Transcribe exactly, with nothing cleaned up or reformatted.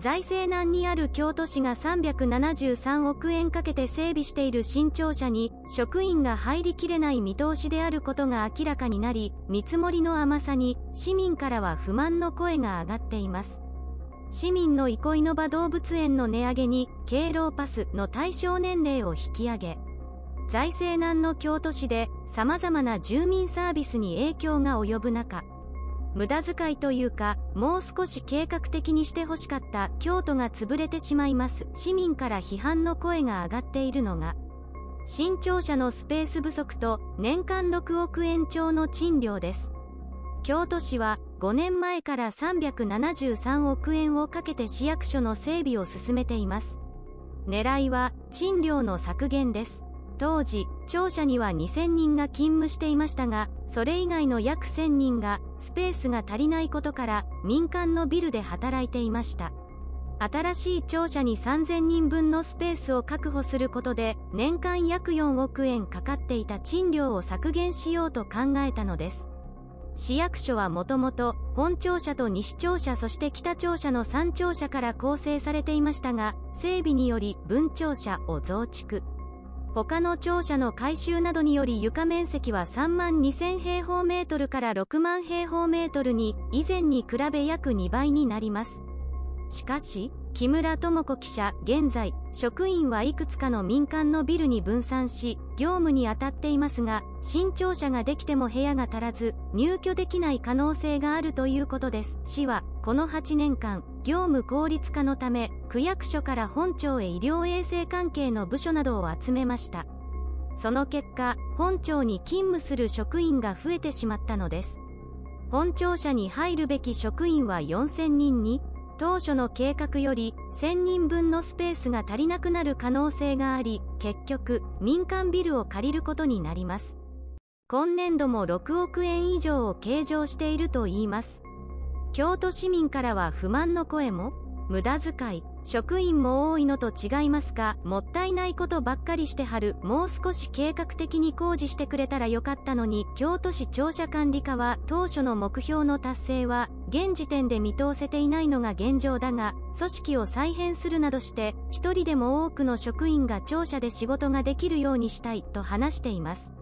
財政難にある京都市がさんびゃくななじゅうさんおくえんかけて整備している新庁舎に職員が入りきれない見通しであることが明らかになり、見積もりの甘さに市民からは不満の声が上がっています。市民の憩いの場動物園の値上げに敬老パスの対象年齢を引き上げ、財政難の京都市で様々な住民サービスに影響が及ぶ中、無駄遣いというか、もう少し計画的にしてほしかった京都が潰れてしまいます。市民から批判の声が上がっているのが、新庁舎のスペース不足と年間ろくおくえん超の賃料です。京都市はごねんまえからさんびゃくななじゅうさんおくえんをかけて市役所の整備を進めています。狙いは賃料の削減です。当時、庁舎にはにせんにんが勤務していましたが、それ以外の約せんにんがスペースが足りないことから民間のビルで働いていました。新しい庁舎にさんぜんにんぶんのスペースを確保することで、年間約よんおくえんかかっていた賃料を削減しようと考えたのです。市役所はもともと本庁舎と西庁舎そして北庁舎のさん庁舎から構成されていましたが、整備により分庁舎を増築。他の庁舎の改修などにより床面積はさんまんにせんへいほうメートルからろくまんへいほうメートルに以前に比べ約にばいになります。しかし、木村智子記者、現在、職員はいくつかの民間のビルに分散し、業務に当たっていますが、新庁舎ができても部屋が足らず、入居できない可能性があるということです。市は、このはちねんかん、業務効率化のため、区役所から本庁へ医療衛生関係の部署などを集めました。その結果、本庁に勤務する職員が増えてしまったのです。本庁舎に入るべき職員はよんせんにんに、当初の計画よりせんにんぶんのスペースが足りなくなる可能性があり、結局、民間ビルを借りることになります。今年度もろくおくえん以上を計上しているといいます。京都市民からは不満の声も、無駄遣い、職員も多いのと違いますか、もったいないことばっかりしてはる、もう少し計画的に工事してくれたらよかったのに、京都市庁舎管理課は当初の目標の達成は、現時点で見通せていないのが現状だが、組織を再編するなどして、一人でも多くの職員が庁舎で仕事ができるようにしたいと話しています。